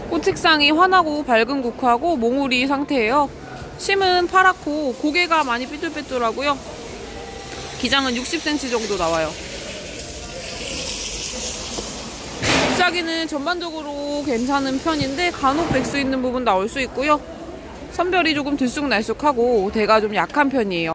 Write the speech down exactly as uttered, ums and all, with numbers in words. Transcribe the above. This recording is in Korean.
꽃 색상이 환하고 밝은 고크하고 몽우리 상태예요. 심은 파랗고 고개가 많이 삐뚤빼뚤하고요. 기장은 육십 센티미터 정도 나와요. 잎사귀는 전반적으로 괜찮은 편인데 간혹 백수 있는 부분 나올 수 있고요. 선별이 조금 들쑥날쑥하고 대가 좀 약한 편이에요.